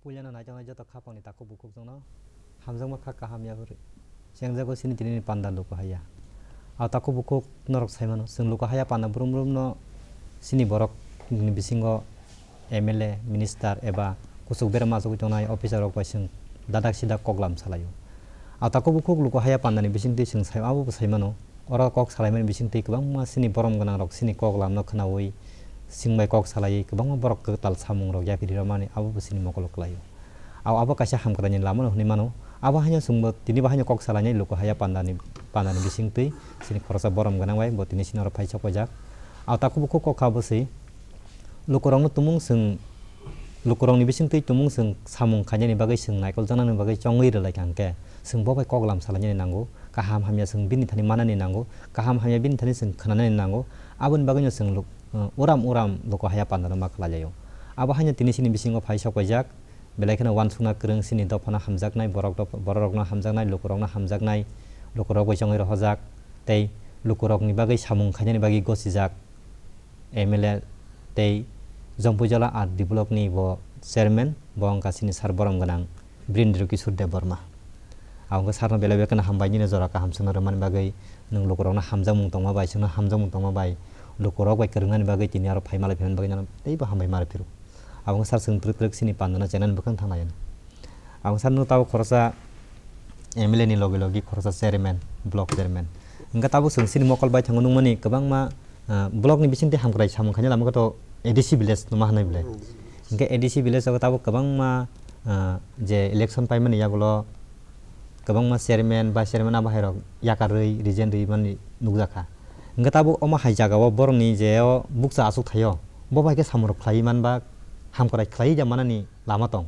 pulyana najang jata khapang ni takku bukuk jongna hamjang ma khak kaham ya buri sengjago sini tini pandan Luku Haya au takku bukuk norok saimano sing Luku Haya panda brum no sini borok ni bisingo MLA minister eba kusuk berma masuk jonai officer rok sing dadak sidak koklam salayo au takku bukuk Luku Haya panda ni bisingti sing sai abu saimano ora kok salaiman bisingti kubang ma sini borom ganang rok sini koklam no khnawoi singbai kok salai kubang borok ketal samung rok ya pidi ramani abu sini mokolok layo au aba kasya hamkrani lamano ni mano aba hanya sungbo tini bahanya kok salanya Luku Haya pandani bisingti sini khorsa borom ganang wai bo tini sini ora phaisa pojak au takku bukuk kok khabosi lukurong no tumung sing lukurong ni bisingti tumung sing samung khanyani bagai sing naikol janani bagai chongui relai kangke sing bobai koklam salanya ni nango kaham hamya sing bini thani manani nango kaham hamya bini thani sing khanani nango abun bagai sing uram Luku Haya pandana maklajayo aba hanya tini sini bisingo phaisa pojak belaikana wansuna kereng sini dopana hamjaknai borokna hamjaknai lukurongna hamjaknai lukurok bai chongui rohajak tei lukurok ni bagai samung khanyani bagai gosijak MLA tei Jompujala art develop ni bo chairman bong kasini sar borom ganang Birendra Kishore Debbarma awang sarna bela bekana hambai ni jora ka hamsuna raman bagai nung lukurok na hamjang mung tongma bai sungna hamjang mung tongma bai lukurok bai kerungan bagai tini aro phaimala pheman bagai nanam tei ba hambai mar piru awang sar sung truk sini pandana channel bekang thangnayan awang sar nu taw khorsa MLA ni logi khorsa chairman block chairman engka tabu sung sini mokol bai thangunung mani kabang ma block ni bisingte hamkrai samung khanya lamaka to ADC village no mahna bile engke ADC village ago tabu kabang ma je election paimani yagulo kabang ma chairman ba chairman aba herok yakarui region ri mani nugjaka engka tabu oma haijaga wo borni je buksa asuk thayo bo bai ke samurok khlai man ba hamkrai khlai jamanani lama tong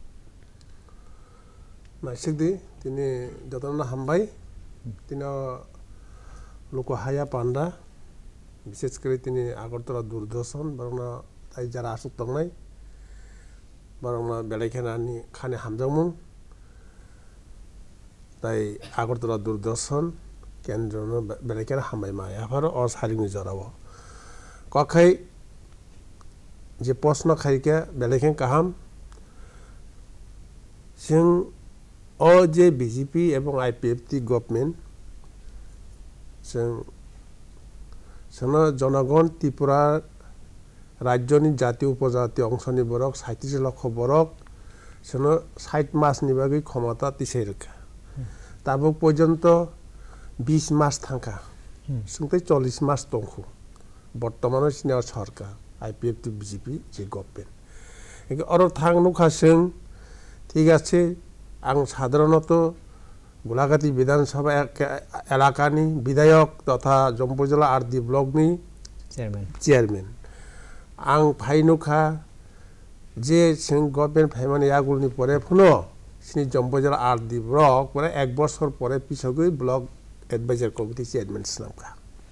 nasikdi tini jotona hambai tino Luku Haya panda বিশেষ করে তিনি আগরতলা দূরদর্শন বরংনা তাই যারা আসুক তংনাই বরংনা বেলাইখানি খানে হামজামুং তাই আগরতলা দূরদর্শন কেন্দ্র বেলাইখানে হামবাই মায় আবারও অসারিংনি জরাব কখাই যে প্রশ্ন খাইকে বেলাইখান কাহাম जों অ যে বিজেপি এবং আইপিএফটি গভর্নমেন্ট जों जोंनो जनगण त्रिपुरा राज्यनि जातीय उपजाति अंशनि बरक 37 लाख बरक जोंनो 60 मासनि बागै क्षमता तिसै रखा ताबो पर्यन्त 20 मास थांखा जोंथाय 40 मास दंखो बर्तमानाव सिनियर सरकार आईपीएफ बीजेपी जे गभर्नमेंट अर थांनुखा जों ठीक আছে आं साधारणत गोलाघाटी विधानसभा एलाकानि विधायक तथा जम्पुजला आरडी ब्लकनि चेयरमैन आं फाइनुखा जे जों गभर्नमेंट फाइमानि आगुलनि परे फुनो सिनि जम्पुजला आरडी ब्लक परे 1 बछर परे पिछगै ब्लक एडभाइजर कमिटि चेयरमैन स्लामखा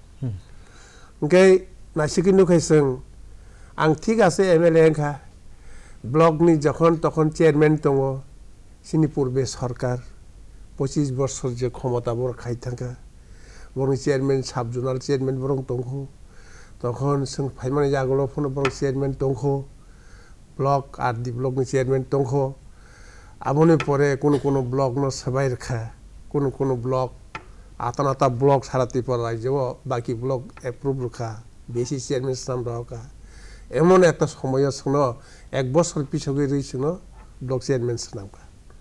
ओंके नासिकि नुखै जों आं ठीक আছে एमएलए खा ब्लकनि जखन तखन चेयरमैन दङ सिनि पूर्वे सरकार 25 বছর যে ক্ষমতা বড় খাই থাকা বরং চেয়ারম্যান সাব জোনাল চেয়ারম্যান বরং দংখো তখন जों ফাইমানি জাগলো ফোন বরং চেয়ারম্যান দংখো ব্লক আরডি ব্লকनि চেয়ারম্যান দংখো আবনে পরে কোন ব্লক ন সবাই রাখা কোন ব্লক আতানাতা ব্লক সারাতি পর রাজ্য বাকি ব্লক অ্যাপ্রুভ রাখা বেশি চেয়ারম্যান নাম রাখা এমন একটা সময় শুনো 1 বছর পিছগে রইছিল ব্লক চেয়ারম্যান নামকা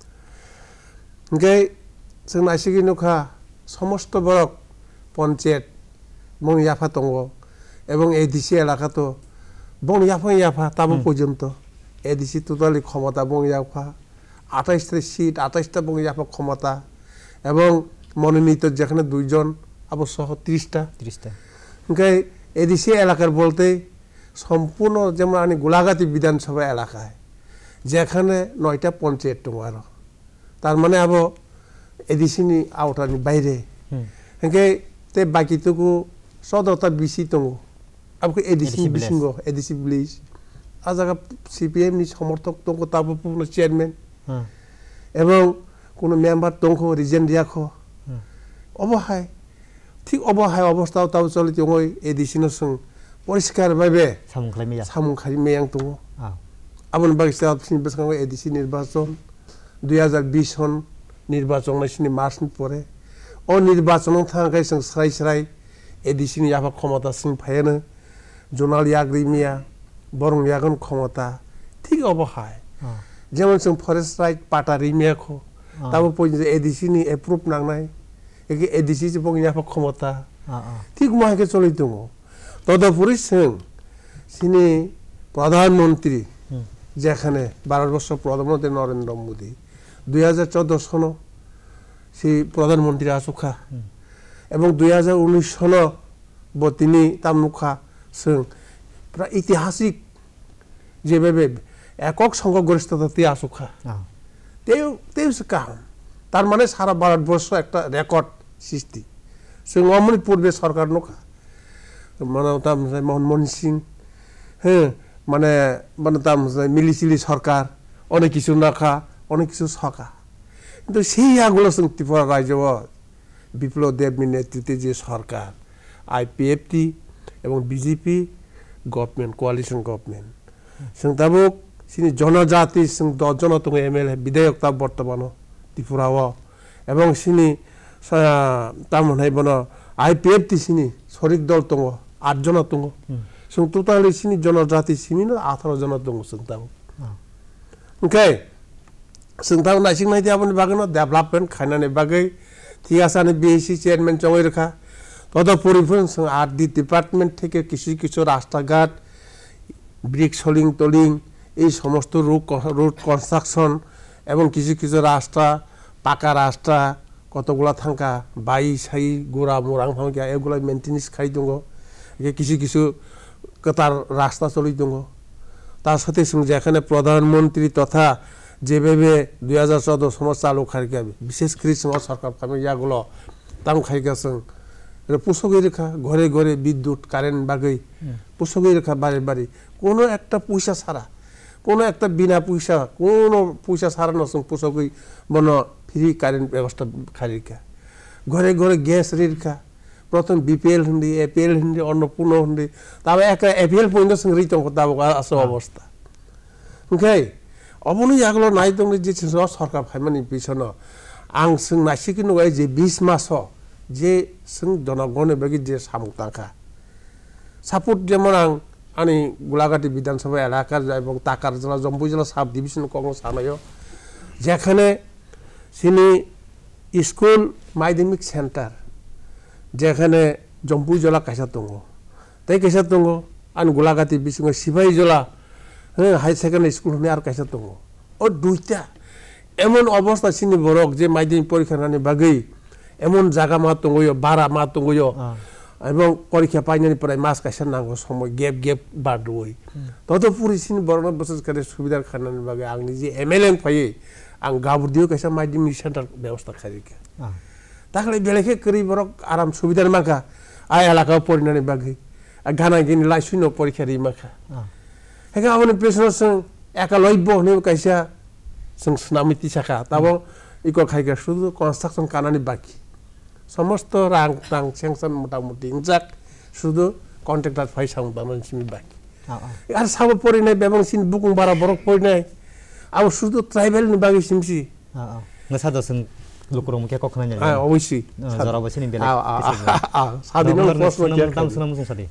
ओंके जों नासिकि नुखा समस्त बरक पन्चायत बं याफा दङ এবং এডিসি এলাকা তো বং ইয়াফা তাবো পর্যন্ত এডিসি টোটালি ক্ষমতা বং ইয়াফা 28টা সিট 28টা বং ইয়াফা ক্ষমতা এবং মনোনীত যেখানে দুইজন আবশ্যক 30টা ওকে এডিসি এলাকার বলতে সম্পূর্ণ যেমন আমি গোলাঘাটি বিধানসভা এলাকায় যেখানে 9টা পঞ্চায়েত দङ আর তার মানে আবো এডিসিনি আউটারনি বাইরে ওকে তে বাকিটুকু 14টা বিসি দङ आपको एडिसी बिसिंगो एडिसी ब्लिज आजागा सीपीएम नि समर्थक दंखो ताबो पुनो चेयरमैन एवं कोनो मेम्बर दंखो रिजन रियाखो अबहाय ठीक अबहाय अवस्था ताव चलि दङै एडिसी न सं परिष्कार भाबे सामुखारि मेयां दङ abon bagisa sin besang edisi nirbachon 2020 hon nirbachon sini March ni pore o nirbachon thangai sing srai edisi ni yafa khomata sing phayena jonal yagrimia borong yagon khomata ঠিক অবহায় যেমন जों फरेस्ट राइट पाटा रिमियाखौ ताबो पयनि एडिसि नि approve नांनाय एके एडिसि जे बंगिया क्षमता ঠিক मायके चलि दङ তদুপরি जों सिनि প্রধানমন্ত্রী যেখানে ভারতবর্ষ প্রধানমন্ত্রী নরেন্দ্র মোদি 2014 সন সেই প্রধানমন্ত্রী আসুখা এবং 2019 সন বতিনি তামুখা जों প্রায় ঐতিহাসিক যেভাবে একক সংখ্যাগরিষ্ঠতাতে আসুখা তেও কারণ তার মানে সারা ভারতবর্ষ একটা রেকর্ড সৃষ্টি जों অমনি পূর্বে সরকার নখা মানে তাম মনমোহন সিং হ্যাঁ মানে মানে তাম মিলিশিলি সরকার অনেক কিছু নাখা অনেক কিছু সকা কিন্তু সেই আগুলো जों ত্রিপুরা রাজ্য বিপ্লব দেবনী নেতৃত্বে যে সরকার আইপিএফটি এবং বিজেপি গভর্নমেন্ট কোয়ালিশন গভর্নমেন্ট जों दाबो सिनि जनजाति जों 10 जन दङ MLA विधायक ता बर्तमान त्रिपुराव এবং सिनि तामनाय बन आईपीएफटी सिनि सरिक दल दङ 8 जन दङ जों टोटाली सिनि जनजाति सिनि 18 जन दङ जों दाबो ओके जों दाबो नायसिं नायदि आबनि बागैनो डेभलपमेन्ट खायनानै बागै थियासानि बीएससी चेयरमैन जङै रखा तदुपरि जों आरडी डिपार्टमेंट থেকে কিছু রাস্তাঘাট ব্রিক সোলিং টোলিং এই সমস্ত রোড কনস্ট্রাকশন এবং কিছু রাস্তা পাকা রাস্তা কতগুলা থাকা বাই সাই গোরা মোরাং ভাঙা এগুলা মেইনটেনেন্স খাই দङ কিছু কতার রাস্তা চলি দङ তার সাথে जों যেখানে প্রধানমন্ত্রী তথা যেভাবে 2014 সন চালু খাইকা বিশেষ করে সরকার কামে ইয়াগুলো তাম খাইকা जों পুষগই রেখা ঘরে ঘরে বিদ্যুৎ কারেন্ট বাগৈ পুষগই রেখা বাড়ি বাড়ি কোনো একটা পয়সা ছাড়া কোনো একটা বিনা পয়সা কোনো পয়সা ছাড়া নসং পুষগই বন ফ্রি কারেন্ট ব্যবস্থা খারিকা ঘরে ঘরে গ্যাস রেখা প্রথম বিপিএল হিন্দি এপিএল হিন্দি অন্নপূর্ণ হিন্দি তবে একটা এপিএল পয়েন্ট সং রিতং তাব আস অবস্থা ওকে অবনি আগলো নাই দং যে সরকার ফাইমানি পিছন আং जों নাইসিকি নগাই যে 20 মাস যে जों জনগণের বাকি যে সামুতাখা সাপোর্ট যেমন आंनि গোলাঘাটি বিধানসভা এলাকার এবং টাকার জেলা জম্বু জেলা সাব ডিভিশন কংগ্রেস সানাयो যেখানে সিনি স্কুল মাধ্যমিক সেন্টার যেখানে জম্বু জেলা কাইসা দङ তাই কাইসা দङ आंनि গোলাঘাটি বিসিং সিপাহি জেলা হাই সেকেন্ডারি স্কুল হনে আর কাইসা দङ ও দুইটা এমন অবস্থা সিনি বরক যে মাধ্যমিক পরীক্ষা নানি বাগৈ এমন জায়গা মা দङयो বারা মা দङयो এবং পরীক্ষা পাইনানি পরে মাস কাইসা নাঙ্গো সময় গ্যাপ বাড়দই তদুপরি সিনি বরণ বছর করে সুবিধার খানানি বাগে आंनि যে MLA ফাইয়ে आं गाबुदियो काइसा माध्यमिक सेन्टार व्यवस्था खारिका ताखले बेलेखे करि बरक आराम सुविधार माखा आ एलाका परिनानि बागै गाना गिनि लाइसुनो परीक्षा रि माखा हेगा आबनि पेसनो जों एकालयब हने काइसा जों सुनामिति साखा ताबो इको खाइगा शुद्ध कन्स्ट्राक्शन कानानि बाकी समस्त रां तां सेंक्शन मोटामुटी इंजाक शुद्ध कन्ट्राक्टर फाइसां बामन सिनि बाकी आर साबो परिनाय बेबं सिन बुकुं बारा बरक परिनाय अब शुद्ध ट्राइबल नि बागै सिमसि नसादो जों लुकुरम के कखना जाय अवश्य जराबो सिनि बेले सादिनो प्रश्न के ताम सुनाम जों सादि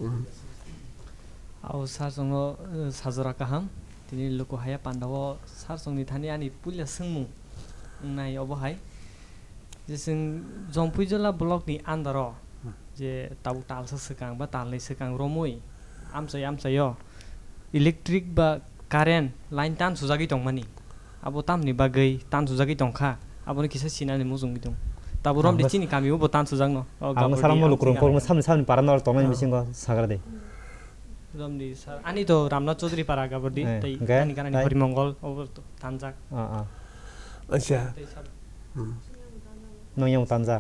आव सार जोंनो साजरा काहां तिनि लुकु हाया पान्दाव सार जोंनि थानि आनि पुलिया सोंमु नाय अबहाय जे जों जंपुइजला ब्लक नि आन्दार जे ताउ तालसा सकां बा तालनै सकां रमुइ आमसायो इलेक्ट्रिक बा कारेन्ट लाइन तान सुजागि दंमानि आबो तामनि बागै तान सुजागि दंखा आबोनि किसा सिनानि मुजुंगि दं ताबो रम दिसिनि कामिबो बो तान सुजागनो आं साराम लुकुरम परम सामनि पारानर तमाय मिसिंगो सागर दे रमदि सार आनि तो रामनाथ चौधरी पारा गाबरदि तै आनि कानानि हरिमंगल ओबर तो तानजाक अच्छा नयं तानजा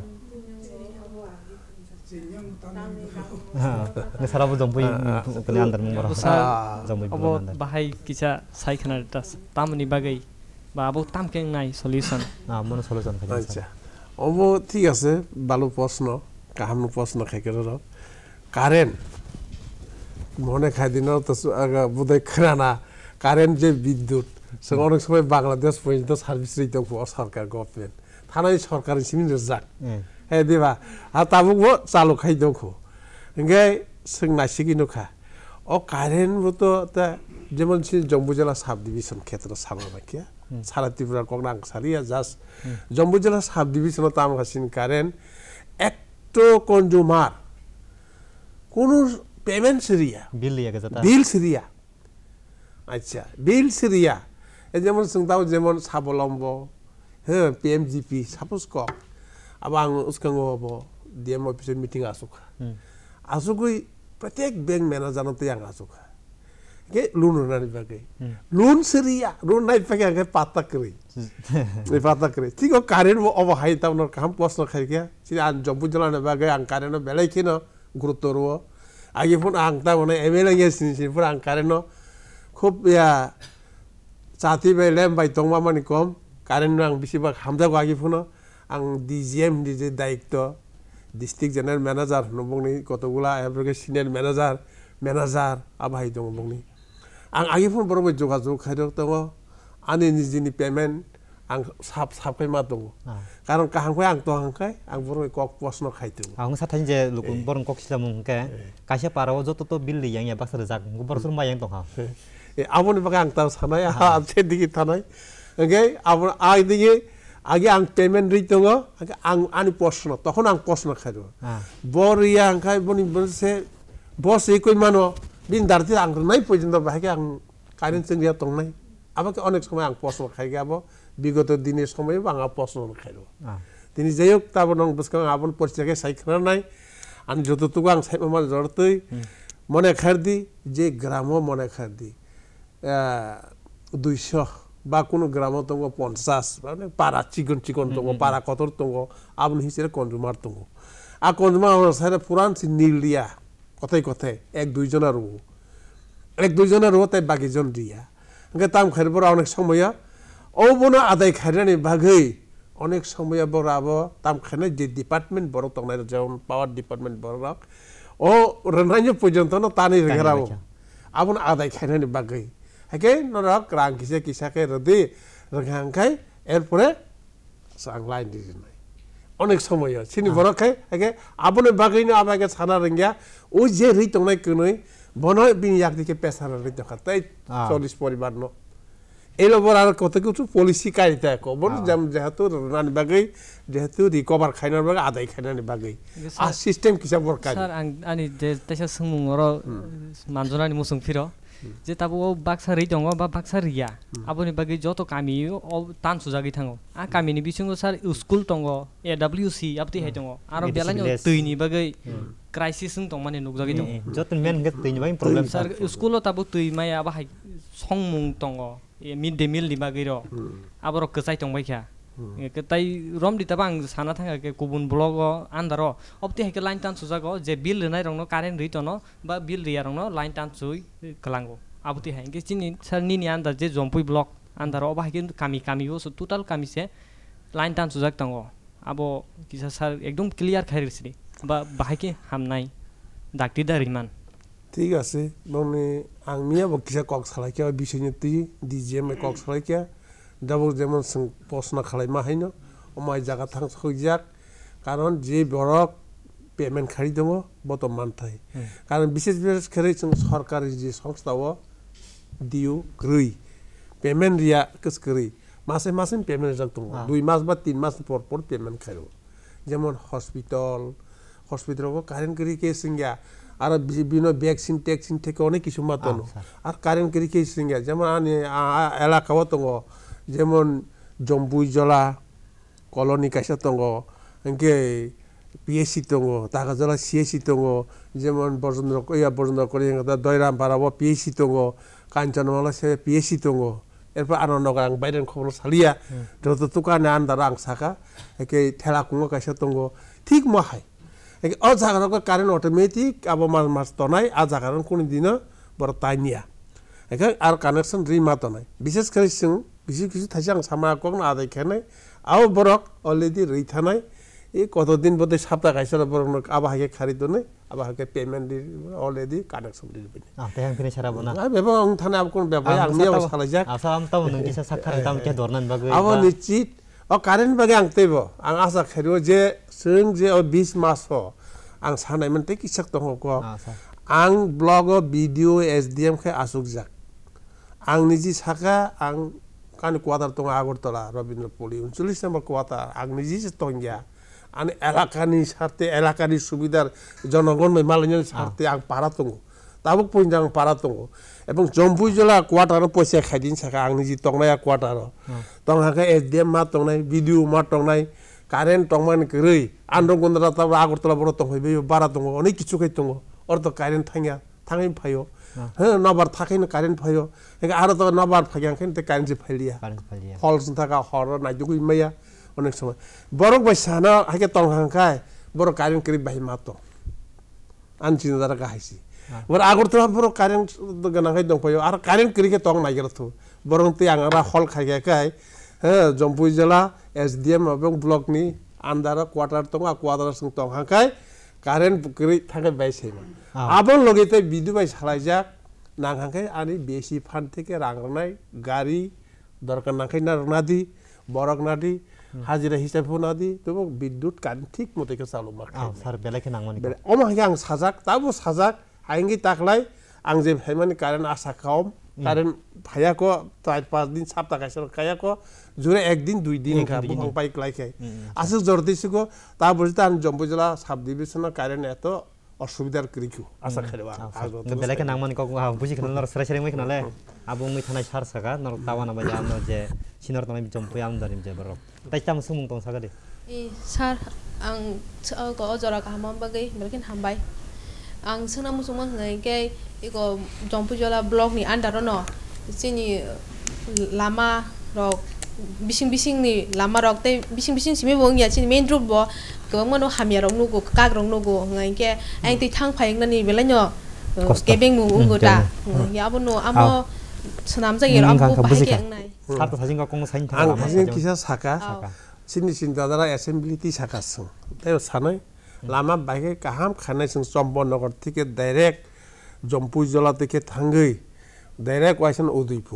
नसाराबो जंपुइ कने आन्दार मंगरा जंपुइ अब बाहाय किसा साइखना दास तामनि बागै बा आबो तामके नाय सल्युशन मन सल्युशन खाइ अच्छा अब ठीक আছে বালু প্রশ্ন কাহামनु প্রশ্ন খাইকের কারেন্ট মনে খাই দিন তো বুদে খানা কারেন্ট যে বিদ্যুৎ जों অনেক সময় বাংলাদেশ পর্যন্ত সার্ভিস রইতো সরকার গভর্নমেন্ট থানায় সরকারি সিমিন রজাক হে দিবা আর তাবুকবো চালু খাই দখো ओंखाय जों नायसिगिनोखा अ कारेन्ट बतो ता जेमन सि जम्मू जिल्ला साब डिविजन क्षेत्र साबरमाखिया सारा त्रिपुरा कोंनां सारिया जास्ट जम्मू जिल्ला साब डिविजन तामगासिन कारेन्ट एकटो कन्ज्यूमार कोनो पेमेन्ट सिरिया बिल सिरिया अच्छा बिल सिरिया जेमन जों दाव जेमन साबलम्ब हो पीएमजीपी सपोज को अब आं उसकांगो डीएम ऑफिस मीटिंग आसुखा आसुगुई प्रत्येक बैंक मैनेजर ते आं आसुखा के लोन होनानि बागै लोन सिरिया लोन नाइ पाके आगे पाता करै नै पाता करै ठीक ओ कारेन्ट वो अब हाइ ताउन काम प्रश्न खाइके सि आं जम्मू जिल्लानि बागै आं कारेन्ट बेलायखिनो गुरुत्व रो आगे फोन आं ता माने एमएलए सिनि फोन आं कारेन्ट खूब या साथी बेलेम बाय तंगमा मानि कम कारेन्ट आं बिसिबा हामजागो आगे फोन आं डीजीएम डीजे दायित्व डिस्ट्रिक्ट जनरल मैनेजर नबंनि कतगुला एब्रगे सिनियर मैनेजर आबाय दङ बंनि आं आगे फोन बरबो जगाजग खायदो दङ आनि निजिनि पेमेन्ट आं साबखाय मा दङ कारण काहांखाय आं तहांखाय आं बरबो कक प्रश्न खायदो आं साथाइन जे लुकु बरं कक सिलामुंके कासे पाराव जत तो बिल लियां या बासर जाग बरसुर मायां दङ ए आबोनि बागै आं ता सानाय हा से दिगि थानाय ओंगे आबो आइ दिगि आगे आं पेमेन्ट रि दङ आं आनि प्रश्न तखन आं प्रश्न खायदो बरिया आंखाय बनि बसे बस एकय मानो बिन दारति आं नाय पयजन बाहाय आं कारेन्ट जोंनिया तंनाय आबाके अनेक समय आं प्रश्न खायगाबो विगत दिने समय आं प्रश्न खायदो दिनि जयक ताबो नं बसका आबन परिचय सायखनाय आं जततुगो आं सायमा जरतै मने खारदि जे ग्राम मने खारदि 200 বা কোনো গ্রাম তঙ্গ 50 মানে পারা চিকন চিকন তঙ্গ পারা কতর তঙ্গ আপনি হিসেবে কনজুমার তঙ্গ আর কনজুমার সাইড পুরান সি নীলিয়া কথাই কথাই এক দুইজনের রো এক দুইজনের রো তাই বাকিজন দিয়া ওকে তাম খাইবর অনেক সময় ও বনা আদায় খাইরানি বাগৈ অনেক সময় বরাবো তাম খাইনাই যে ডিপার্টমেন্ট বড় তংনাই যেমন পাওয়ার ডিপার্টমেন্ট বড় ও রনাইনি পর্যন্ত না তানি রেগারাও আপন আদায় খাইরানি বাগৈ Oke, norak rang kisah ke rodi rangkai erpore sang lain di sini. Onek semuanya. Sini borok ke, oke, abone bagai ni abaga sana rengya, uje ritong naik kunoi, bono bin yak dike pesar ritong katai, solis poribar no. Elo borar kota kutu polisi kai ta ko, bono jam jahatu rani bagai, jahatu recover khainar bagai, adai khainar ni bagai. Ah system kisah borkai. Sir, ani tesa sengmung oro manjona ni musung firo. जे ताबो बाक्सारै दङ बा बाक्सारिया आबोनि बागै जतो कामी तान सुजागै थाङो आ कामिनि बिसिङो सार school दङ एडब्ल्यूसी आपति हाय दङ आरो बेलानि दैनि बागै क्राइसिस दङ माने नुजागै दङ जतो मेन गे दैनि बागै प्रब्लेम सार स्कुललो ताबो दै माया बा हाय संमुं दङ ए मिड डे मिल नि बागै र आबरो कसाय दंबायखा ताई रम दिता बां साना थाङा के गुबुन ब्लग आन्दार अपति हायके लाइन तान सुजागो जे बिल होनाय रंनो कारेन्ट रितनो बा बिल रिया रंनो लाइन तान सुइ खलांगो आबति हायके चिनि सरनि नि आन्दार जे जम्पुइ ब्लग आन्दार अब हायके कामी हो टोटल कामी से लाइन तान सुजाग तंगो आबो किसा सर एकदम क्लियर खाइरसिनि बा बाहायके हामनाय डाक्टि दारिमान ঠিক আছে মানে आं मिया बो किसा कक सालायके बिसयनि ति डीजीएम कक सालायके दाबो जेमन जों प्रश्न खालायमा हायनो अमाय जागा थां सखैजाक कारण जे बरक पेमेन्ट खारि दङ बत मानथाय कारण विशेष करे जों सरकारि जे संस्थाव दिउ ग्रै पेमेन्ट रिया कसकरै मासे मासे पेमेन्ट जाक दङ 2 मास बा 3 मास पर पेमेन्ट खाइरो जेमन हस्पिटालबो कारेन्ट करि के सिंगा आरो बिनो भ्याक्सिन टेक्सिन थेके अनेक किसु मातनो आरो कारेन्ट करि के सिंगा जेमन आनि एलाकाव दङ যেমন জম্বুই জলা কলোনি কাইসা দङ এনকে পিএসসি দङ তাগাজলা সিএসসি দङ যেমন বর্জেন্দ্র করে দয়রাম পারাবো পিএসসি দङ কাঞ্চনমালা সে পিএসসি দङ এরপর আনন্দগা আं বাইরেন খবর সালিয়া যত তুকানে আন্দার आं साखा একে ঠেলা কুঙ্গ কাইসা দङ ঠিক মহাই একে অ জাগারক কারেন্ট অটোমেটিক আবো মাস তনাই আ জাগারন কোন দিন বড় তাইনিয়া একে আর কানেকশন রি মাতনাই বিশেষ করে কিছু থাইসাং সামা কং আদাय खानाय आव बरक अलरेडी रैथानाय এই কতদিন বোধহয় সপ্তাহ খাইছে বরং আবহাকে খারিদ নে আবহাকে পেমেন্ট দি অলরেডি কানেকশন দি দিবেন তেহাং ফিনে সারাবো না বেবা আং থানা আব কোন বেবা আংনিয়াव সালাইजाक आसाम ताव नों किसा साखार ताम के दरनान बागै आबो निश्चित अ कारेन्ट बागै आं तेबो आं आसा खारियो जे जों जे 20 मास हो आं सानायमोन ते किसाक दङ को आं ब्लग भिडियो एसडीएम खे आसुक जाक आं निजि साखा आं कानि क्वार्टार दङ आगरतला रबिन्द्रपल्ली 39 नम्बर क्वार्टार आं निजि दंगिया आं एलाकानि सारते एलाकानि सुबिदार जनगण मालायनि सारते आं पारा दङ ताबुक पइन्ट आं पारा दङ এবং জম্পুই জেলা কোয়ার্টার পয়সা খাইদিন সাকা आंनि जि तंनाया क्वार्टार तंहाके एसडीएम मा तंनाय भिडियो मा तंनाय कारेन्ट तंमान गरै आन्डं गन्द्रा ता आगरतला बर तंहैबे बारा दङ अनेक किछु खै दङ अर्थ कारेन्ट थाङा थाङै फायो हो नबार थाखैनो कारेन्ट फायो हेगा आरो त नबार फायाखै ते कारेन्ट जि फाइलिया हल थाका हर नायजुगै मैया अनेक समय बरक बैसाना हाके तंहांखाय बर कारेन्ट करि बाहि मातो आनचिन दारा गाहायसि बर आगरतला बर कारेन्ट गनाखै दंफायो आरो कारेन्ट करिके तंग नागिरथु बरं ते आंरा हल खायगाखाय हो जम्पुई जिल्ला एसडीएम এবং ब्लकनि आन्दार क्वार्टार दङ क्वार्टार सं तंहांखाय कारेन्ट करि थाखाय बायसैमा आबन लगेते बिदुबाय सालायजाक नांहांखाय आनि बेसि फान्ड থেকে रांनाय गारि दरकार नांखाय नारनादि बरक नादि हाजिरा हिसाब होनादि तो विद्युत कारेन्ट ठीक मतेके चालु माखा सर बेलाखे नांगमानि अमाहाय आं साजाक ताबो साजाक आंगि ताकलाय आं जे भाइमानि कारेन्ट आशा खाम कारेन्ट भायाको 4-5 दिन सप्ताह कायसर कायाको जुरे 1 दिन 2 दिन का बुं बाइक लाइकै आसु जरदिसिको ता बुझता आं जम्पु जिल्ला साब डिभिजन कारेन्ट एतो असुबिदार करिखु आशा खारेबा बेलाखे नांगमानि को बुझि खनल सराय सराय मै खनाले आबो मै थानाय सार सागा नर तावाना बाया न जे सिनर तनाय जम्पु आम दारिम जे बरक ताइताम सुमुं तंग सागा दे ए सार आं को जरा गाहाम बागै बेलखिन हामबाय आं सोना मुसुमा होनायखाय इको जम्पुजला ब्लकनि आन्दार न सिनि लामा रक बिसिं बिसिंनि लामा रक ते बिसिं बिसिं सिमे बंगिया सिनि मेन रोड बो गोबां मनो हामिया रक नुगो काग्रं नुगो होनायखाय आं ति थां फायंनानि बेलायनो गेबें नु उंगोटा याबो न आमो सोनाम जायो आमो बाहाय आंनाय सात साजिं का कंग साइन आं हाजिं किसा साका सिनि सिनदारा एसेम्बली ति साकासं ताय सानाय लामा बाइके काहाम खानाय जों चम्पनगर থেকে डाइरेक्ट जम्पुई जिल्ला থেকে थांगै डाइरेक्ट वाइसन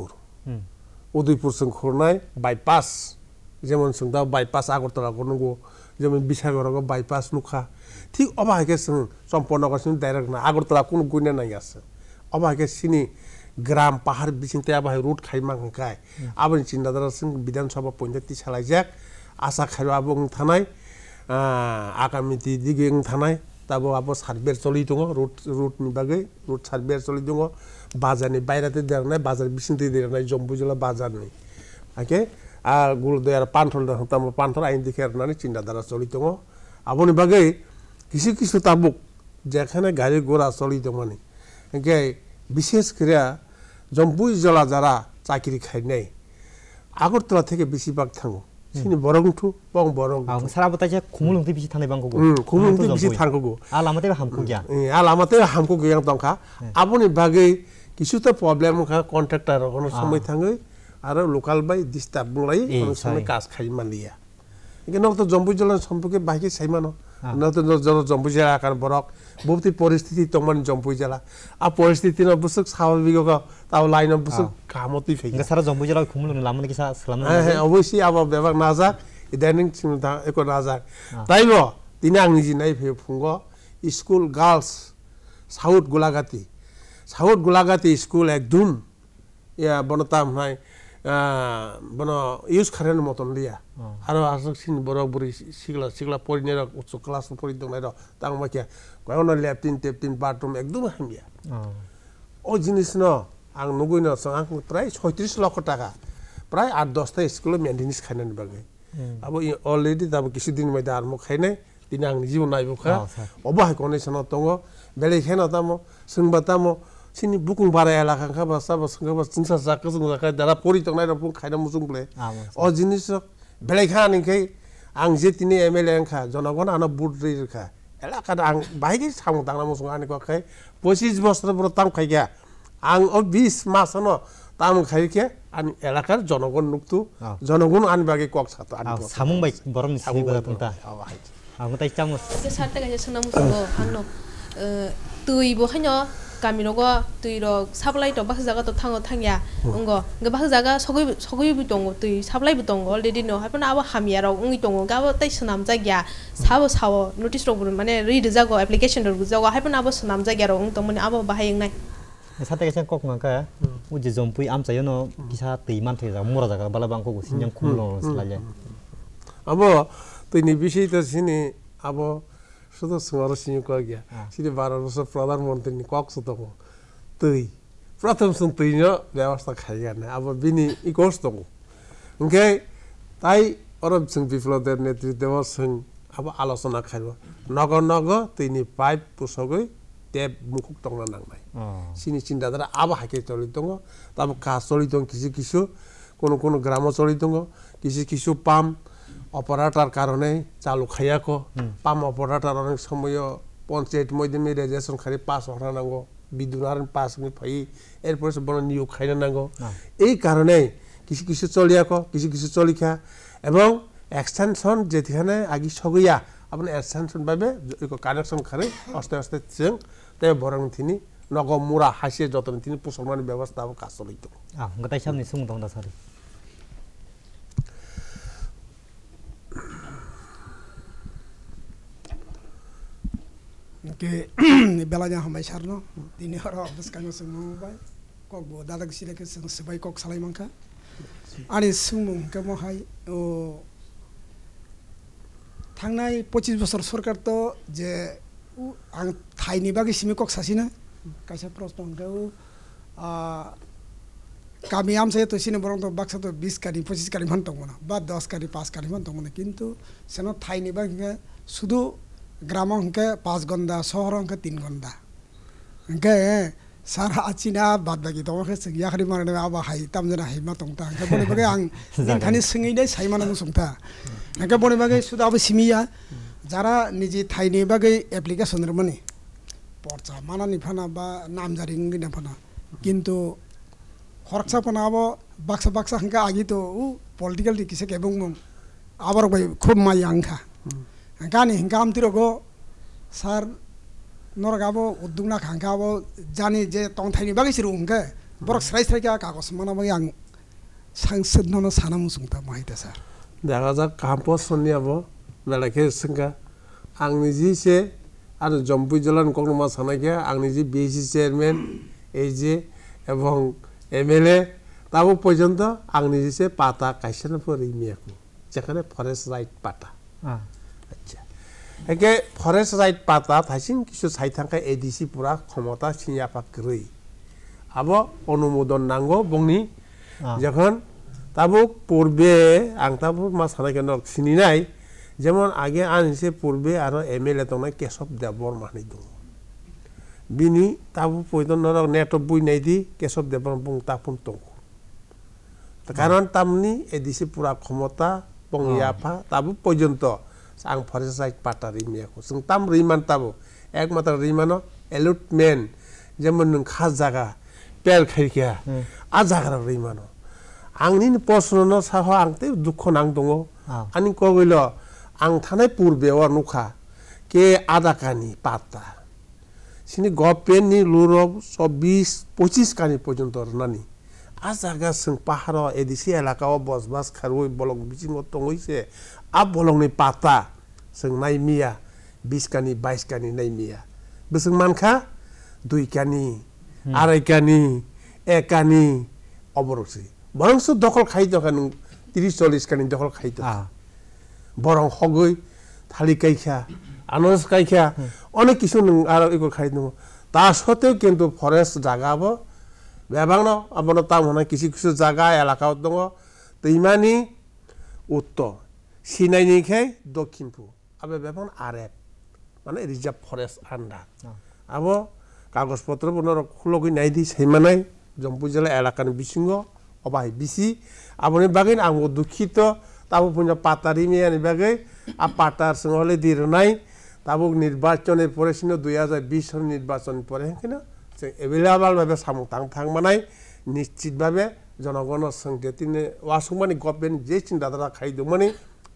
उदयपुर जों खरनाय बाइपास जेमन जों दा बाइपास आगरतला गनगो जेमन बिसागरगो बाइपास नुखा ठीक अबाहायके जों चम्पनगर जों डाइरेक्ट ना आगरतला कुन गुइना नायासो अबाहायके सिनि ग्राम पाहाड़ बिसिंते अबाहाय रोड खाइमांखाय आबन चिन्दादारा जों विधानसभा पन्चायत सालायजाक आशा खाइरो आबं थानाय आगामी दिगे थानाय ताबो आबो सार्भे चलि दङ रुट नि बागै रुट सार्भे चलि दङ बाजारनि बायराते देरनाय बाजार बिसिंते देरनाय जम्बु जिल्ला बाजारनि आके आ गुलदेर पान्थल दंताम पान्थल आइन दिखेरनानै चिन्दादारा चलि दङ आबोनि बागै किसु किसु ताबुक जेखाने गारि घोड़ा चलि दङनि आके বিশেষ করে जम्बु जिल्ला যারা চাকরি খাইনাय आगरतला থেকে बेसिबाग थाङो सिनि बरंथु बं बरं आं सारा बताय खुमुलंथि बिसि थानाय बांगो खुमुलंथि बिसि थांगो आ लामाते हामकु गया आ लामाते हामकु गया दंखा आबोनि बागै किछु त प्रॉब्लेम खा कन्ट्राक्टर कोनो समय थाङै आरो लोकल बाय डिस्टार्ब बुंलाय कोनो समय काज खाइ मानलिया इके नक त जम्बु जिल्ला सम्पर्के बाकी साइमानो न त जम्बु जिल्ला आकार बरक बहुतै परिस्थिति तमन जम्बु जिल्ला आ परिस्थिति न बुसक स्वाभाविक ताव लाइन बुसक कामति फेग सारा जम्बु जिल्ला खुमुलनि लामनि किसा सलाम अवश्य अब बेबाग नाजाक इदानिं चिन्ता एको नाजाक ताइबो दिनै आंनि जिनाय फे फुंगो स्कुल गार्लस साउथ गुलागाती स्कुल एकदम या बनताम नाय बन इउज खारेन मतन लिया आरो आसक सिन बरक बुरि सिगला परिनेर उच्च क्लास परि दंनाय र तां माखिया गयन लेफ्टिन टेप्टिन बाथरूम एकदम हामिया ओ जिनिस न आं नुगैन आं प्राय 36 लाख टाका प्राय 8-10 टा स्कुल मेन्टेनेन्स खाइनानि बागै अब अलरेडी दाबो किसु दिन मै दारमु खाइनाय दिन आंनि जीवन नायबोखा अबाहाय कनेक्सन दङ बेलेखेन तामो सोंबा तामो सिनि बुकुं बारा एलाखाखा बासा बसंगा बसिनसा जाका जों जाका दारा परि तंनाय रपुं खाइना मुजुंब्ले अ जिनिस बेलेखा निखै आं जे तिनि MLA खा जनगण आना बुट रेखा एलाका आं बाहायगे सामु दांना मुसुं आनि खाय 25 बছর बरो ताम खाइगा आं 20 मासन ताम खाइके आनि एलाकार जनगण नुक्तु जनगण आनि बागे कक सातो आनि सामुं बाय बरम सिनि बदा Aku tay chamus. Ke sarte ga sena musungo hangno tui bo khanyo kaminogo tui ro sablai to bak jaga to thango thangya ungo ge bak jaga sogoi bu tongo tui sablai bu tongo already no hapana aba hamia ro ungi tongo ga bo tai sunam jagya sawo notice ro bur mane read jago application ro jago hapana aba sunam jagya ro ung tomone aba bahayeng nai sate ke kok ngaka uji jompui am chayo no kisa teiman the jaga mura jaga bala bangko go sinjang khumlo slaje abo tui ni bishi to sini abo শুধু সুমার সিং কো গিয়া city 12 বছর প্রধানমন্ত্রী নি cock সুতো তুই প্রথম সুন তুই ন ব্যবস্থা খাইয়া না আবার বিনি ই কোর্স তো ওকে তাই অরব সিং বিপ্লবের নেতৃত্বে সিং আবার আলোচনা খাইব নগ তুই নি পাইপ পুসগই টেপ মুখক টংনা নাংনাই সিনি চিন্তাধারা আবার হাকে চলি দङ তারপর কাজ চলি দङ কিছু কোন গ্রাম চলি দङ কিছু পাম অপারেটর কারণে চালু খাইয়াকো পাম অপারেটর অনেক সময় পঞ্চায়েত মধ্যে রেজিস্ট্রেশন খালি পাস হরা নাঙ্গো বিদ্যুৎ পাস ফাই এরপরে বড় নিয়োগ খাইনা নাঙ্গো এই কারণে কিছু চলিয়াকো কিছু চলিখা এবং এক্সটেনশন যেখানে আগি সগইয়া আপনি এক্সটেনশন ভাবে কানেকশন খারে আস্তে আস্তে চেং তাই বরং তিনি নগ মুরা হাসিয়ে যতন তিনি মুসলমান ব্যবস্থা কাজ চলিত গতাই সামনে সুং দং দা সারি ke belanya hamai sarno dini haro buskano sungmo bai kok bo dadak sile ke sebai kok salai mangka ani sungmo ke mo hai o thangnai 25 বছর সরকার তো যে আং থাইনি বাকি সিমি কক সাসিনা কাইসা প্রশ্ন কেউ কামি আমসে তো সিনে বরং তো বাক্সা তো 20 কারি 25 কারি মান তংমনা বা 10 কারি 5 কারি মান তংমনা কিন্তু সেনো থাইনি বাকি শুধু গ্রাম অঙ্কে 5 ঘন্টা শহর অঙ্কে 3 ঘন্টা অঙ্কে সারা আচিনা বাদ বাকি তোমাকে ইয়াখারি মারনে আবা হাই তামজনা হাইমা তংতা অঙ্কে বনে বাগে আং দিনখানি সঙ্গেই সাইমানা মুসংতা অঙ্কে বনে বাগে শুধু আবা সিমিয়া যারা নিজে থাইনি বাগে অ্যাপ্লিকেশন রমনি পড়ছা মানানি ফানা বা নামজারি না ফানা কিন্তু খরচা ফানা আবা বাক্সা অঙ্কে আগি তো পলিটিক্যাল কিসে কেবং আবার খুব মাই আংখা Kani hingam tirogo sar noragabo udungna khangabo jani je tong thaini bagi siru unge borok srai ka kagos mana bagi ang sangsad nono sana musungta mahita sar দেখা যাক কাম্পস সনিয়াবো মেলাকে সঙ্গা आंनि जि से आरो जम्पु जलान कग्रमा सानाके आंनि जि बिएसि চেয়ারম্যান এই যে এবং MLA তাবো পর্যন্ত आंनि जि से পাতা কাইসানা পরি মিয়াকু যেখানে ফরেস্ট রাইট পাতা আচ্ছা একে ফরেস্ট রাইট পাতা থাইসিন কিছু সাইথাঙ্কা এডিসি পুরা ক্ষমতা সিয়াপা করি আবো অনুমোদন নাঙ্গো বংনি যখন তাবো পূর্বে আং তাবো মা সানাকে নক সিনিনাই যেমন আগে আনছে পূর্বে আরো MLA তংনাই কেশব দেববর্মানি দং বিনি তাবো পয়দন নরক নেট বই নাই দি কেশব দেববর্মা বং তাপুন তং কারণ তামনি এডিসি পুরা ক্ষমতা বংয়াপা তাবো পর্যন্ত आं फरेस्ट राइट पाटा रिमियाखौ जों ताम रिमान ताबो एकमात्र रिमानो एलटमेन्ट जेमन नों खा जागा पेल खायखिया आ जागा रिमानो आंनि प्रश्ननो साहो आंते दुख नां दङ आंनि कगैल आं थानाय पूर्वे वर नुखा के आदाकानि पाता सिनि गभर्नमेन्टनि लुरब 24-25 कानि पर्यन्त रनानि आ जागा जों पाहार एडिसि एलाकाव बसबास खारवै बलक बिचिङो तङैसे आ बलंनि पाता जों नायमिया 20 कानि 22 कानि नायमिया बोसों मानखा 2 कानि 2.5 कानि 1 कानि अबरसै बरंसो दखल खाइदोखा नों 30-40 कानि दखल खाइदो बरं हगै थालि काइखा आनस काइखा अनेक किसु नों आरो इको खाइदो ता सत्तेও কিন্তু ফরেস্ট জাগাবো বেবাংনো আবনো তাম হনা কিছু জায়গা এলাকাও দङ दैमानि উত্তর সিনাইনিখাই দক্ষিণপু আবে বেবাং আরেপ মানে রিজার্ভ ফরেস্ট আন্ডার আবো কাগজপত্র বনর খুলগই নাইদি সেইমানাই জম্পু জেলা এলাকাनि বিসিঙ্গ অবাই বিসি আবনি বাগিন আং দুঃখিত তাবো পুঞ্জ পাতারি মিয়ানি বাগै আ পাতার সঙ্গলে দিরনাই তাবো নির্বাচনের পরে সিনো 2020 সন নির্বাচন পরে কিনা এভেলেবল ভাবে সামু থাং মানাই নিশ্চিত ভাবে জনগণের সঙ্গে তিনি ওয়াসুমানি গভর্নমেন্ট যে চিন্তাধারা খাইদো মানে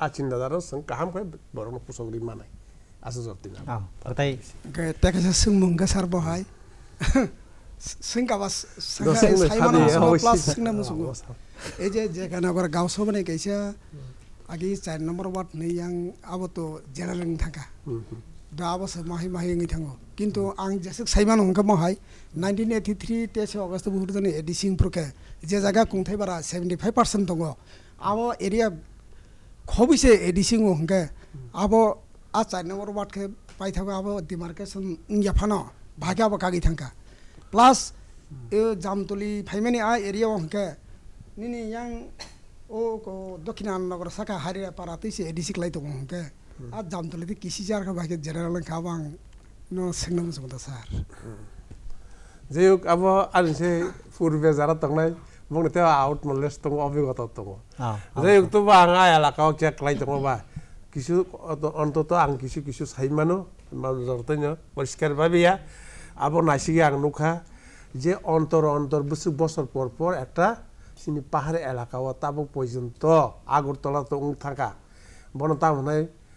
चिन्ताधारा जों गाहाम खाय बरनो पुसंग्रि मानाय आसो जर्तिना गताय तेकासे सोंमुंगा सार बहाय सोंगाबास साइमानो प्लास सोंना मुसुगो ए जे गानागर गाव सबने कैसा आगे 4 नम्बर वार्ड नै आं आबो जेरालंग थाका दा आबो माहि नङै थाङो किन्तु आं जेसे साइमानो हंका माहाय 1983 तेसे अगस्त बुहुरजने एडिसिं प्रके जे जागा कुंथाय बारा 75% दङ आबो एरिया खबिसे एडिसिं हंका आबो आ 4 नम्बर वार्ड के पाइथागो आबो डिमार्केशन याफानो भागा कागि थांका प्लस ए जामतली फाइमानि आ एरिया हंका निनि यां ओ को दक्षिणानगर शाखा हारिया पारा तैसे एडिसिक लाइ दङ हंका आ जामतली किसी जार का भागे जेनेरल खाबां नो सेंना मुसुदा सार जे अब आनसे पूर्वे जारा तंगनाय बुंते आउट नलेज दङ अभिगता दङ जे तो बाङा एलाकाव चेक लाइ दङ बा किछु अन्तत आं किछु साइमानो माजरतैनो परिष्कार भाबिया अब नासिगे आं नुखा जे अन्तर बसर पर একটা सिनि पाहाड़ एलाकाव ताबो पर्यन्त आगरतला तो थाका बनता हनाय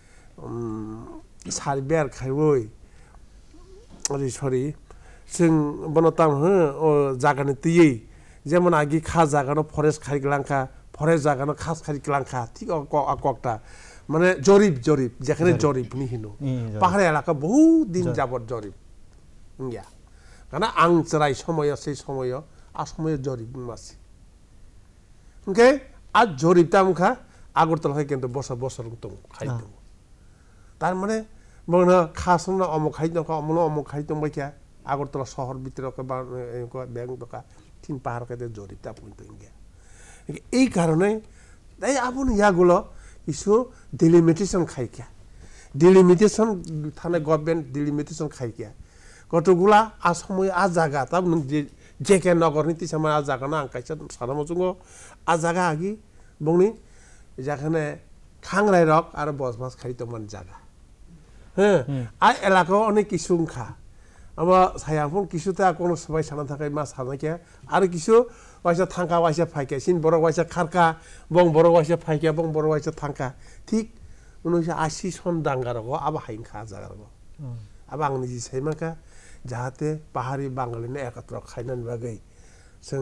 सारबेर खायवै अरे सरि जों बनता हो जागानि तयै जेमन आगि खा जागानो फरेस्ट खारिगलांखा फरेस्ट जागानो खास खारिगलांखा ठीक अककटा माने जरिब जेखाने जरिब नि हिनो पाहाड़ एलाका बहुत दिन जाबत जरिब इंगिया काना आं चराय समय से समय आ समय जरिब मासि ओके आ जरिब तामखा आगरतला किन्तु बसर दं खाइदों तार माने मनो खासना अमु खाइदों अमु खाइदों बायखा आगरतला शहर भितर के बैंक दका तीन पाहाड़ के जरिब ता पइन्ट इंगिया এই কারণে তাই আপনি ইয়াগুলো কিছু ডিলিমিটেশন খাইকিয়া ডিলিমিটেশন থানে গভর্নমেন্ট ডিলিমিটেশন খাইকিয়া কতগুলা আসময় আ জায়গা তা যে কে নগরনি তিসামা আ জায়গা না আঙ্কাইছা সারামজুঙ্গ আ জায়গা আগি বংনি যেখানে খাংরাই রক আর বসবাস খাইতমান জায়গা হ্যাঁ আ এলাকাও অনেক কিছু খা আবার সায়াফোন কিছুতে কোনো সবাই সানা থাকায় মা সানাকে আর কিছু ওয়াইসা থাঙ্কা ওয়াইসা ফাইকা সিন বড় ওয়াইসা খারকা বং বড় ওয়াইসা ফাইকা বং বড় ওয়াইসা থাঙ্কা ঠিক 1980 সন দাঙ্গারগো আবা হাইন খা জাগারগো আবা आंनि जि साइमाका जाहाथे पाहाड़ी बांगालिनो एकत्र खायनान बागै जों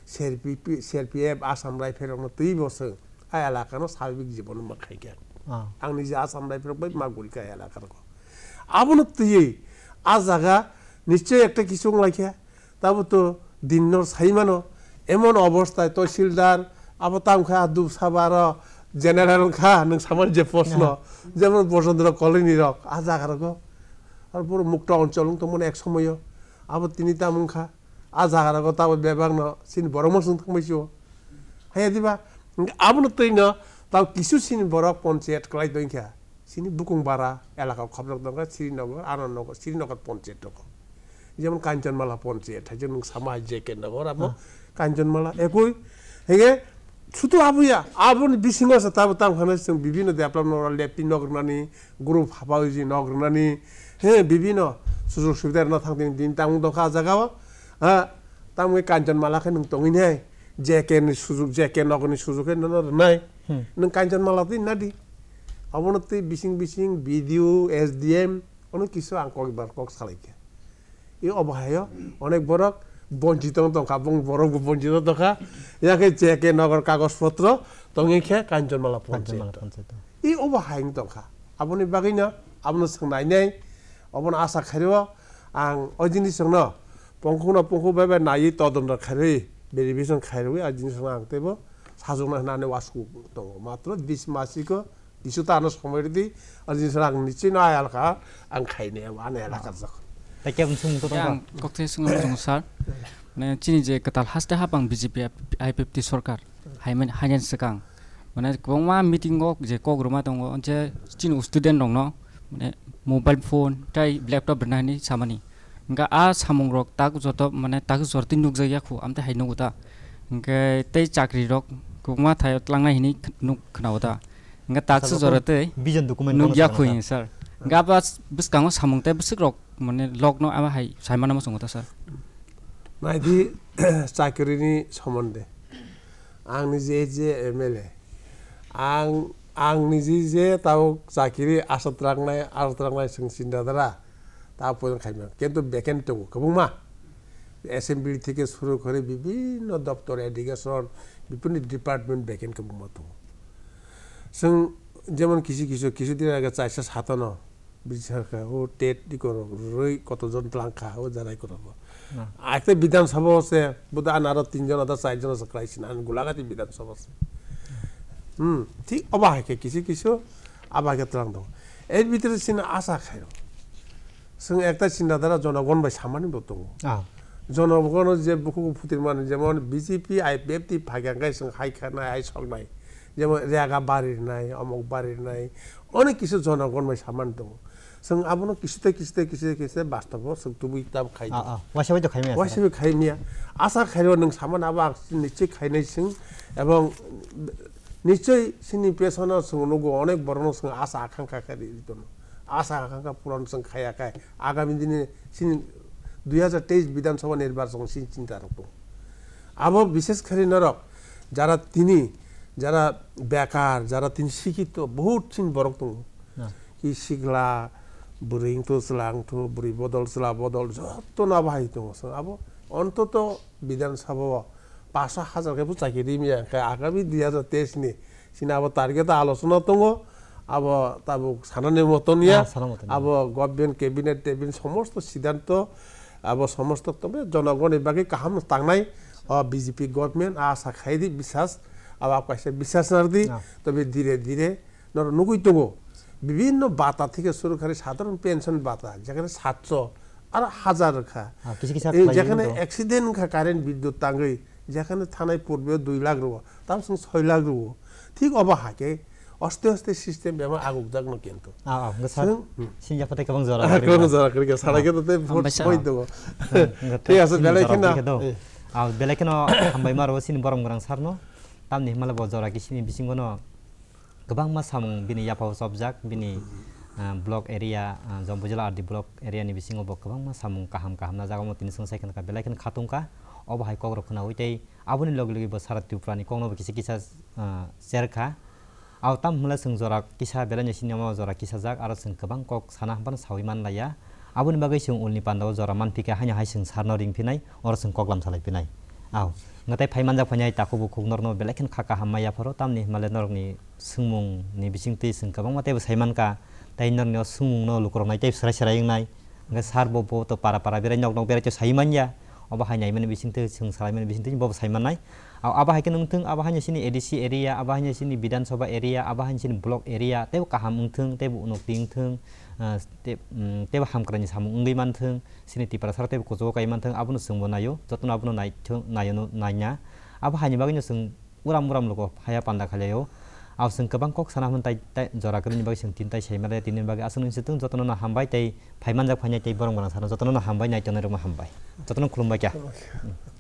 सीआरपीएफ आसाम राइफलनो तैबोसो आ एलाकानो सार्बिक जीवन माखायगा आंनि जि आसाम राइफल बै मागुरिका एलाकारगो आबनो तैयै आ जागा निश्चय একটা কিছু লাইখা তাবো তো দিনর সাইমানো এমন অবস্থায় তহসিলদার আবতামখা দুবসাবার জেনারেল খা নং সামান যে প্রশ্ন যেমন বসন্তরা কলোনি রক আ জাগারগো আর পুরো মুক্ত অঞ্চল তো মনে এক সময় আবার তিনি তামুখা আ জাগারগো তাবো বেবাংন সিন বড়মসং থাকমাইছো হায়া দিবা আবনো তৈন তাও কিছু সিন বড় পঞ্চায়েত কলাই দইখা সিনি বুকুংবারা এলাকা খবরক দঙ্গা শ্রীনগর আনন্দনগর শ্রীনগর পঞ্চায়েত দঙ্গ যেমন কাঞ্চনমালা পঞ্চায়েত হাইজে নং সামাজ জেকে নগর আবো কাঞ্চনমালা একই হেগে শুধু আবুয়া আবনি বিসিংস তাবো তামখানে जों বিভিন্ন ডেভেলপ নগর লেপি নগরনানি গ্রুপ হাবাউজি নগরনানি হে বিভিন্ন সুযোগ সুবিধা না থাকদিন দিন তাম দখা জাগাও হ্যাঁ তামে কাঞ্চনমালাকে নং তঙিনে জেকে नि সুযোগ জেকে নগরনি সুযোগে নাই নং কাঞ্চনমালাতে নাদি অবনতি বিসিং ভিডিও এসডিএম অনেক কিছু আঙ্কবার কক সালাইকে এই অবহায় অনেক বড় বঞ্চিত দকা বং বড় বঞ্চিত দকা ইয়াকে চেকে নগর কাগজপত্র তঙিখে কাঞ্চনমালা পঞ্চায়েত এই অবহায় দকা আপনি বাগিনা আপনি সোंनाय নাই অবন আশা খারিও আং অজিনি সোंनो পংখু বেবে নাই তদন্ত খারি ভেরিফিকেশন খারিও আজিনি সোंना আংতেবো সাজনা হনানে ওয়াসু দङ মাত্র 20 মাসিকো কিছু তানো সময় দি আজিনি সোंना আং নিচে না আলকা আং খাইনে আনে এলাকা যখন তাকে বুঝুম তো yang kokte sungo jong sar মানে চিনি যে কতাল হাসতে হাপাং বিজেপি আইপিএফটি সরকার হাইমেন হাইনেন সেকাং মানে গংমা মিটিং গক যে কগ্রমা দङ যে চিন স্টুডেন্ট दङ মানে মোবাইল ফোন তাই ল্যাপটপ बनानि सामानि nga a samung rok tak joto মানে tak jortin nuk jaya khu amte haino guta nga tei chakri rok gongma thayo tlangnai hini nuk khnaoda nga tak su jorate vision document nuk ya khui sir nga ba biskango samung te bisik rok মানে লগ্ন আমা high সাইমানা মসংগতা sir নাইদি চাকরিনি সম্বন্ধে आंनि जे MLA आं आंनि जे ताव जाखिरि आसात्रांनाय जों सिन्दादारा ता पयन खाइमा किन्तु बेकेन्ट दङ गोबांमा एसेम्बली থেকে শুরু করে বিভিন্ন দপ্তর এডুকেশন বিভিন্ন ডিপার্টমেন্ট বেকেন্ট गोबांमा दङ जों যেমন কিছুদিন আগে 457 বিচারকা ও টেট দি করো রই কতজন লাংখা ও জানাই করব আইতে বিধানসভা আছে বুদা আনার 3 জন আদা 4 জন আছে ক্রাইসিন আন গুলাগাতি বিধানসভা আছে ঠিক অবাকে কিছু আবাকে ত্রাং দङ এর ভিতরে সিন আশা খায় जों একটা চিন্তাধারা জনগণ বাই সামান্য দङ জনগণ যে বুকু ফুটির মানে যেমন বিজেপি আইপিএফটি ভাগাঙ্গাই जों হাইখানায় আই সকনাই যেমন রেগা বাড়ির নাই অমক বাড়ির নাই অনেক কিছু জনগণ বাই সামান্য দङ जों আবনো কিছুতে বাস্তব जों তুবি তাম খাই ওয়াসিবাই তো খাইমিয়া ওয়াসিবাই খাইমিয়া আশা খাইরো নং সামান আবা নিশ্চয় খাইনাই जों এবং নিশ্চয় সিনি পেছনৰ जों নগো অনেক বড় जों আশা আকাঙ্ক্ষা খাই দিতন আশা আকাঙ্ক্ষা পূরণ जों খায়াকায় আগামী দিনে সিনি 2023 বিধানসভা নির্বাচন সিন চিন্তা রাখতো আবো বিশেষ করে নরক যারা বেকার যারা তিনি শিক্ষিত বহুত সিন বড় দङ কি শিখলা বুরিংতো স্লাংতো বুরি বদল স্লা বদল যত না ভাই দङ আবো অন্তত বিধানসভা 5,000 কে বুঝাকি দিমিয়া আগামী 2023 নি সিনা আবো টার্গেট আলোচনা দङ আবো তাবো সানানের মতনিয়া আবো গভর্নমেন্ট ক্যাবিনেট সমস্ত সিদ্ধান্ত আবো সমস্ত তবে জনগণের বাকি কাহাম তাংনাই বিজেপি গভর্নমেন্ট আশা খাইদি বিশ্বাস আবার কাছে বিশ্বাস নারদি তবে ধীরে ধীরে নগুই দङ বিভিন্ন বাতা থেকে শুরু করে সাধারণ পেনশন বাতা যেখানে 700 আর 1000 খা যেখানে অ্যাক্সিডেন্ট খা কারেন্ট বিদ্যুৎ তাঙ্গই যেখানে থানায় পড়বে 2 লাখ রুপা তার সঙ্গে 6 লাখ রুপা ঠিক অবাহাকে অস্তে সিস্টেম ব্যবহার আগুক জাগনো কিন্তু সিনজাফাতে কেবং জরা করে সারাকে তো ভোট হই দङ ঠিক আছে বেলাইকেন হামবাই মারো সিন বরম গরাং সারনো तामनि हिमालय बजरा किसिनि बिसिंगनो गोबां मा सामुं बिनि याफाव सबजाक बिनि ब्लक एरिया जम्बुजला आरदि ब्लक एरियानि बिसिङाव गोबां मा सामुं काहाम ना जागामो तिनि संसायखन का बेलायखन खातुंका अबहाय कग्रखना उइतै आबुनि लगे बो सारा तिउप्रानि कौनो किसा सेरखा आव ताम हमला जों जरा किसा बेलायनि सिनेमा जरा किसा जाक आरो जों गोबां कक साना हामबान साविमान लाया आबुनि बागै जों उलनि पान्दाव जरा मानफिका हायना हाय जों सारनो रिंफिनाय अर जों कगलाम सालायफिनाय आव ngatai phaimanjak phanyai takubu khugnorno belekin khaka hamaya pharo tamni himale norni sungmung ni bisingti singkabang mate saimanka tainorni sungmung no lukrong tei srai ngai nga sarbo bo to para berai nok nok berai to saimanya oba hainai mane bisingti sung saimane bisingti bo saimanai aba haike nungtung aba hanya sini edc area aba hanya sini bidan soba area aba hanya sini block area teu kaham ungtung teu unok tingtung teu hamkrani samu ungai mantung sini tipara sar teu kojo kai mantung abunu sungbo nayo jotun abunu nayo nanya aba hanya bagino sung uram loko haya panda khaleyo aw sung kabang kok sana muntai jora krini bagi sung tintai saimare tinin bagi asun situng jotun na hambai tei phaimanjak phanyai tei borong borong sana jotun na hambai nai tonero ma hambai jotun khulumbai kya